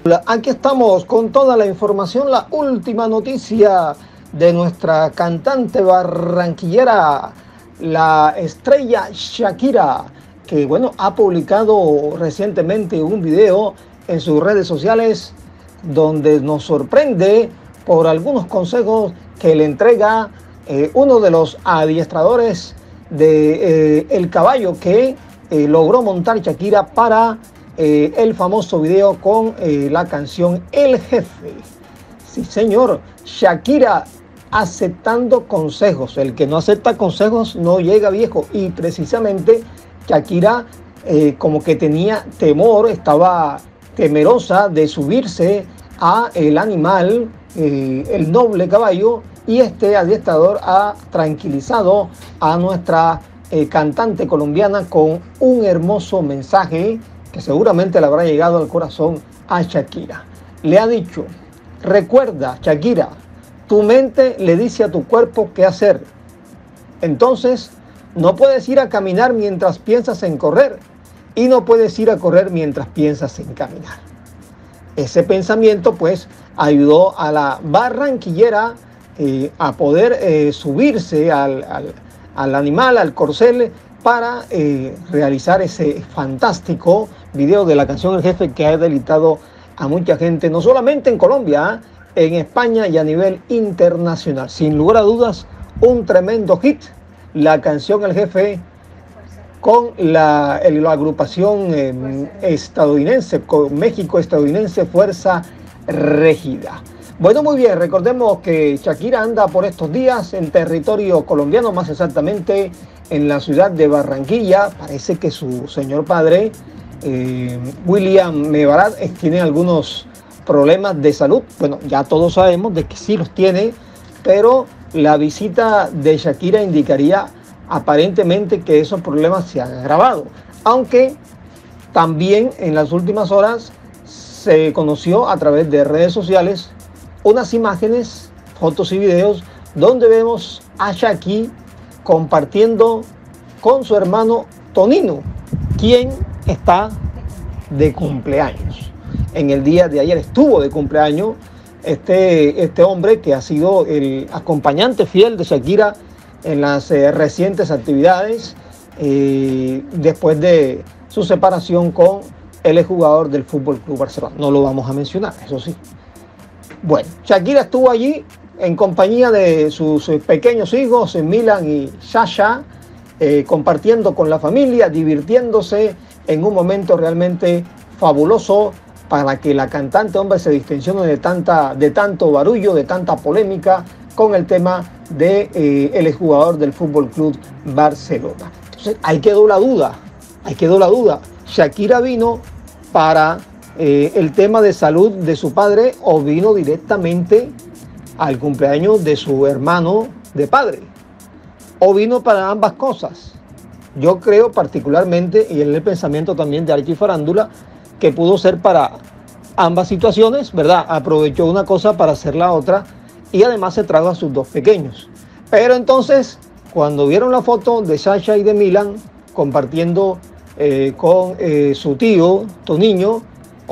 Aquí estamos con toda la información, la última noticia de nuestra cantante barranquillera, la estrella Shakira, que bueno, ha publicado recientemente un video en sus redes sociales donde nos sorprende por algunos consejos que le entrega uno de los adiestradores de el caballo que logró montar Shakira para el famoso video con la canción El Jefe. Sí, señor, Shakira aceptando consejos. El que no acepta consejos no llega viejo. Y precisamente Shakira como que tenía temor, estaba temerosa de subirse a el animal, el noble caballo, y este adiestrador ha tranquilizado a nuestra cantante colombiana con un hermoso mensaje que seguramente le habrá llegado al corazón a Shakira. Le ha dicho: recuerda, Shakira, tu mente le dice a tu cuerpo qué hacer. Entonces, no puedes ir a caminar mientras piensas en correr, y no puedes ir a correr mientras piensas en caminar. Ese pensamiento pues ayudó a la barranquillera a poder subirse al animal, al corcel, para realizar ese fantástico video de la canción El Jefe, que ha deleitado a mucha gente, no solamente en Colombia, en España y a nivel internacional. Sin lugar a dudas, un tremendo hit, la canción El Jefe, con la agrupación estadounidense, con México estadounidense, Fuerza Régida. Bueno, muy bien, recordemos que Shakira anda por estos días en territorio colombiano, más exactamente en la ciudad de Barranquilla. Parece que su señor padre, William Mebarak, tiene algunos problemas de salud. Bueno, ya todos sabemos de que sí los tiene, pero la visita de Shakira indicaría aparentemente que esos problemas se han agravado, aunque también en las últimas horas se conoció a través de redes sociales unas imágenes, fotos y videos donde vemos a Shakira compartiendo con su hermano Tonino, quien está de cumpleaños. En el día de ayer estuvo de cumpleaños este hombre que ha sido el acompañante fiel de Shakira en las recientes actividades después de su separación con el exjugador del FC Barcelona. No lo vamos a mencionar, eso sí. Bueno, Shakira estuvo allí en compañía de sus pequeños hijos, Milan y Sasha, compartiendo con la familia, divirtiéndose en un momento realmente fabuloso para que la cantante, hombre, se distensione de tanto barullo, de tanta polémica con el tema de el exjugador del FC Barcelona. Entonces, ahí quedó la duda. Shakira vino para el tema de salud de su padre, o vino directamente al cumpleaños de su hermano de padre, o vino para ambas cosas. Yo creo particularmente, y en el pensamiento también de Archie Farándula, que pudo ser para ambas situaciones, ¿verdad? Aprovechó una cosa para hacer la otra, y además se trajo a sus dos pequeños. Pero entonces, cuando vieron la foto de Sasha y de Milan compartiendo con su tío Tonino,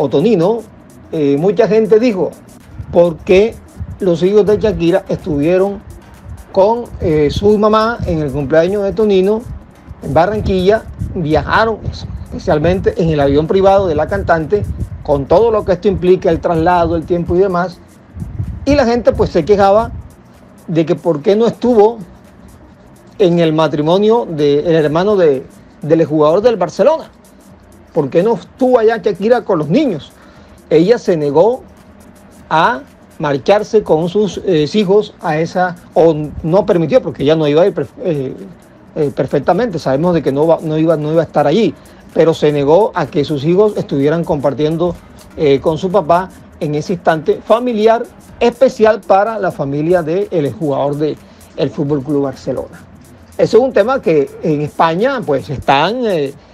mucha gente dijo: ¿por qué los hijos de Shakira estuvieron con su mamá en el cumpleaños de Tonino en Barranquilla? Viajaron especialmente en el avión privado de la cantante, con todo lo que esto implica, el traslado, el tiempo y demás. Y la gente pues se quejaba de que por qué no estuvo en el matrimonio del hermano del jugador del Barcelona. ¿Por qué no estuvo allá Shakira con los niños? Ella se negó a marcharse con sus hijos a esa, o no permitió, porque ella no iba a ir perfectamente, sabemos de que no iba a estar allí, pero se negó a que sus hijos estuvieran compartiendo con su papá en ese instante familiar especial para la familia del jugador del FC Barcelona. Ese es un tema que en España pues están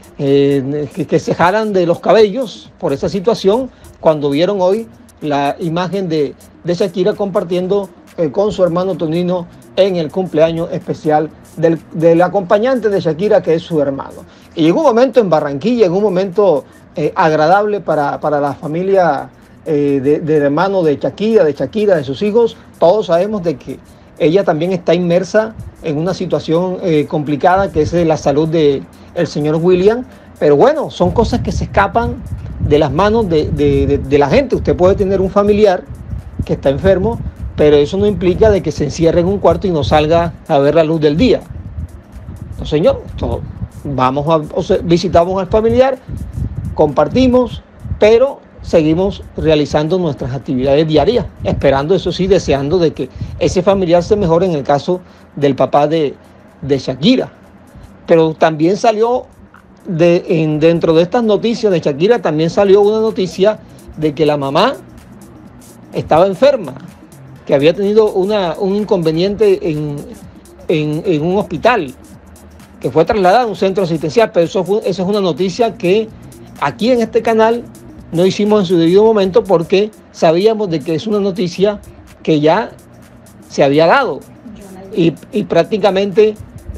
que se jalan de los cabellos por esa situación cuando vieron hoy la imagen de Shakira compartiendo con su hermano Tonino en el cumpleaños especial del acompañante de Shakira, que es su hermano. Y llegó un momento en Barranquilla, en un momento agradable para la familia del hermano de Shakira, de sus hijos. Todos sabemos de que ella también está inmersa en una situación complicada, que es la salud del señor William. Pero bueno, son cosas que se escapan de las manos de la gente. Usted puede tener un familiar que está enfermo, pero eso no implica de que se encierre en un cuarto y no salga a ver la luz del día. No, señor, visitamos al familiar, compartimos, pero seguimos realizando nuestras actividades diarias, esperando, eso sí, deseando de que ese familiar se mejore, en el caso del papá de Shakira. Pero también salió, dentro de estas noticias de Shakira, también salió una noticia de que la mamá estaba enferma, que había tenido un inconveniente en un hospital, que fue trasladada a un centro asistencial. Pero esa es una noticia que aquí en este canal no hicimos en su debido momento, porque sabíamos de que es una noticia que ya se había dado y prácticamente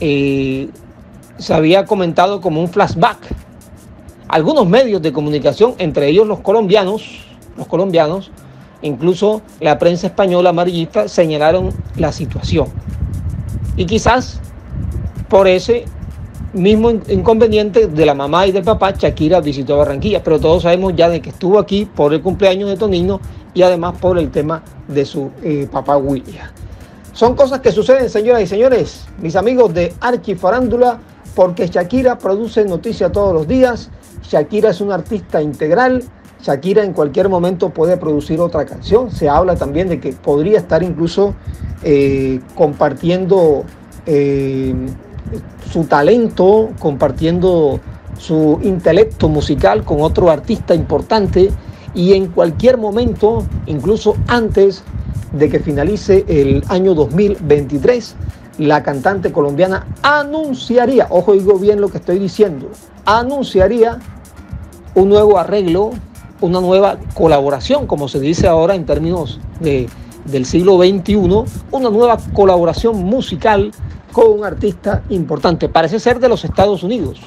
se había comentado como un flashback. Algunos medios de comunicación, entre ellos los colombianos, incluso la prensa española amarillista, señalaron la situación. Y quizás por ese mismo inconveniente de la mamá y del papá, Shakira visitó Barranquilla. Pero todos sabemos ya de que estuvo aquí por el cumpleaños de Tonino y además por el tema de su papá William. Son cosas que suceden, señoras y señores, mis amigos de Archifarándula, porque Shakira produce noticias todos los días. Shakira es una artista integral. Shakira en cualquier momento puede producir otra canción. Se habla también de que podría estar incluso compartiendo su talento, compartiendo su intelecto musical con otro artista importante, y en cualquier momento, incluso antes de que finalice el año 2023, la cantante colombiana anunciaría, ojo, digo bien lo que estoy diciendo, anunciaría un nuevo arreglo, una nueva colaboración, como se dice ahora en términos del siglo XXI, una nueva colaboración musical con un artista importante. Parece ser de los Estados Unidos.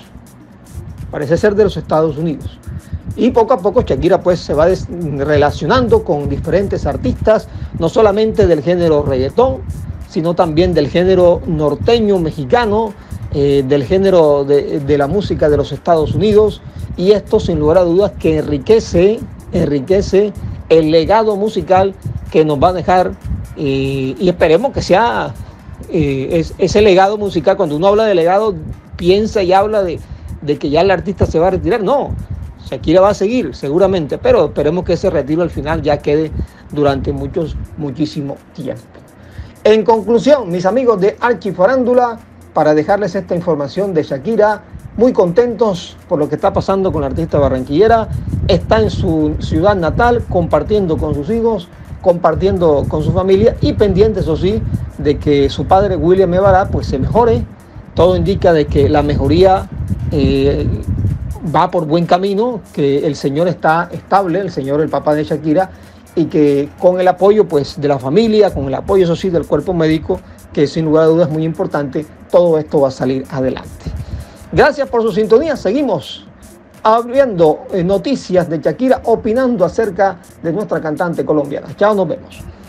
Y poco a poco Shakira pues se va relacionando con diferentes artistas, no solamente del género reggaetón, sino también del género norteño mexicano, del género de la música de los Estados Unidos. Y esto, sin lugar a dudas, que enriquece el legado musical que nos va a dejar, y esperemos que sea ese legado musical. Cuando uno habla de legado, piensa y habla de que ya el artista se va a retirar. No, Shakira va a seguir seguramente, pero esperemos que ese retiro al final ya quede durante muchísimo tiempo. En conclusión, mis amigos de Archifarándula, para dejarles esta información de Shakira, muy contentos por lo que está pasando con la artista barranquillera. Está en su ciudad natal, compartiendo con sus hijos, compartiendo con su familia, y pendiente, eso sí, de que su padre William Evará pues se mejore. Todo indica de que la mejoría va por buen camino, que el señor está estable, el papá de Shakira, y que con el apoyo pues de la familia, con el apoyo, eso sí, del cuerpo médico, que sin lugar a dudas es muy importante, todo esto va a salir adelante. Gracias por su sintonía. Seguimos abriendo noticias de Shakira, opinando acerca de nuestra cantante colombiana. Chao, nos vemos.